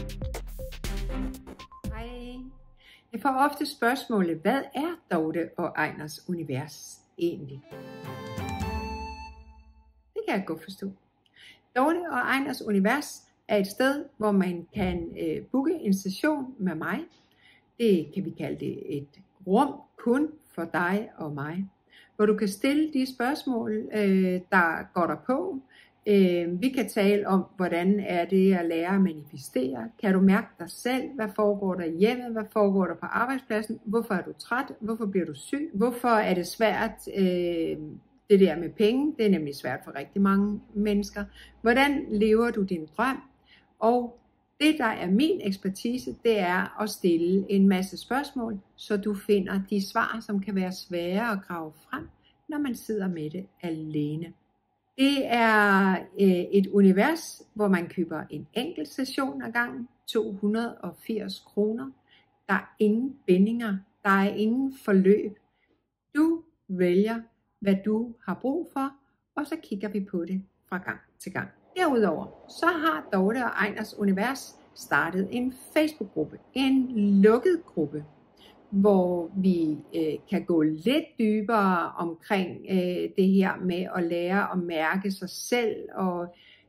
Hej. Jeg får ofte spørgsmålet, hvad er Dorthe og Einars univers egentlig? Det kan jeg godt forstå. Dorthe og Einars univers er et sted, hvor man kan booke en session med mig. Det kan vi kalde det et rum kun for dig og mig, hvor du kan stille de spørgsmål, der går der på. Vi kan tale om, hvordan er det at lære at manifestere. Kan du mærke dig selv? Hvad foregår der hjemme? Hvad foregår der på arbejdspladsen? Hvorfor er du træt? Hvorfor bliver du syg? Hvorfor er det svært, det der med penge? Det er nemlig svært for rigtig mange mennesker. Hvordan lever du din drøm? Og det, der er min ekspertise, det er at stille en masse spørgsmål, så du finder de svar, som kan være svære at grave frem, når man sidder med det alene. Det er et univers, hvor man køber en enkelt session ad gangen, 280 kroner. Der er ingen bindinger, der er ingen forløb. Du vælger, hvad du har brug for, og så kigger vi på det fra gang til gang. Derudover så har Dorthe og Einars univers startet en Facebook-gruppe, en lukket gruppe, hvor vi kan gå lidt dybere omkring det her med at lære at mærke sig selv og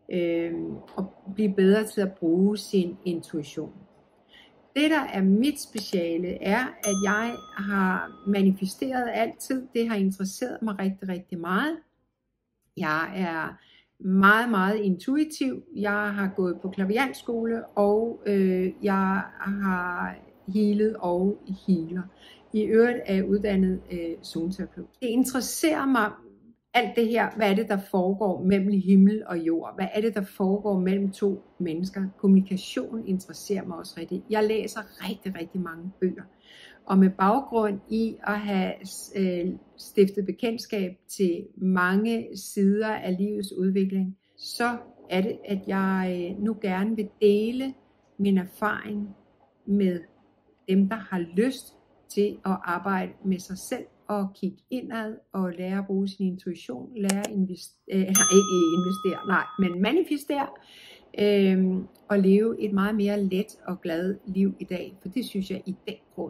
blive bedre til at bruge sin intuition. Det, der er mit speciale, er, at jeg har manifesteret altid. Det har interesseret mig rigtig, rigtig meget. Jeg er meget, meget intuitiv. Jeg har gået på klaviantskole, og jeg har healet og healer. I øvrigt er jeg uddannet zoneterapeut. Det interesserer mig alt det her. Hvad er det, der foregår mellem himmel og jord? Hvad er det, der foregår mellem to mennesker? Kommunikation interesserer mig også rigtig. Jeg læser rigtig, rigtig mange bøger. Og med baggrund i at have stiftet bekendtskab til mange sider af livets udvikling, så er det, at jeg nu gerne vil dele min erfaring med dem, der har lyst til at arbejde med sig selv og kigge indad og lære at bruge sin intuition, lære at manifestere og leve et meget mere let og glad liv i dag. For det synes jeg i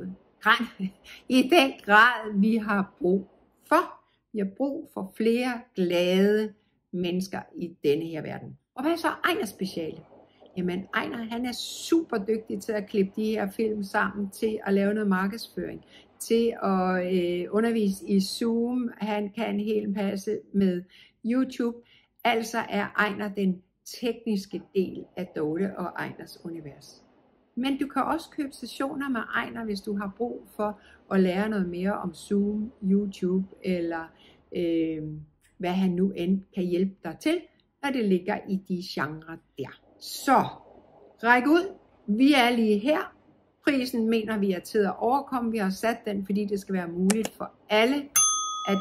den grad vi har brug for. Vi har brug for flere glade mennesker i denne her verden. Og hvad er så Einars speciale? Jamen Einar, han er super dygtig til at klippe de her film sammen, til at lave noget markedsføring, til at undervise i Zoom. Han kan en hel masse med YouTube. Altså er Einar den tekniske del af Dorthe og Einars univers. Men du kan også købe sessioner med Einar, hvis du har brug for at lære noget mere om Zoom, YouTube eller hvad han nu end kan hjælpe dig til, når det ligger i de genrer der. Så ræk ud, vi er lige her. Prisen mener vi er til at overkomme. Vi har sat den, fordi det skal være muligt for alle at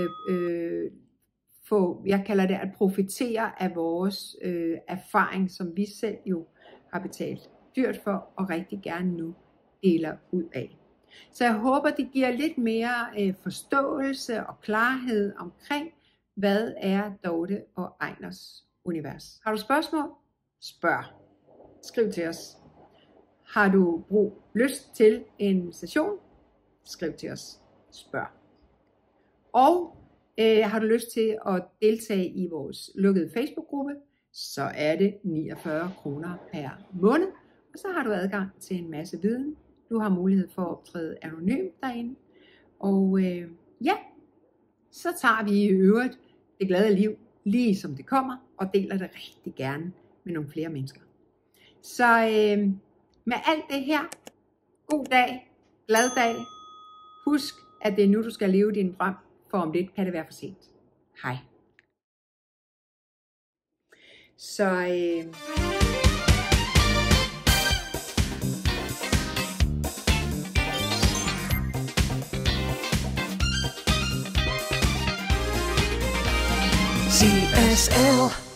få, jeg kalder det at profitere af vores erfaring, som vi selv jo har betalt dyrt for og rigtig gerne nu deler ud af. Så jeg håber, det giver lidt mere forståelse og klarhed omkring, hvad er Dorthe og Einars univers. Har du spørgsmål? Spørg. Skriv til os. Har du lyst til en session? Skriv til os. Spørg. Og har du lyst til at deltage i vores lukkede Facebook-gruppe, så er det 49 kroner per måned. Og så har du adgang til en masse viden. Du har mulighed for at optræde anonymt derinde. Og så tager vi i øvrigt det glade liv lige som det kommer, og deler det rigtig gerne med nogle flere mennesker. Så med alt det her, god dag, glad dag. Husk, at det er nu, du skal leve din drøm, for om lidt kan det være for sent. Hej. Så CSL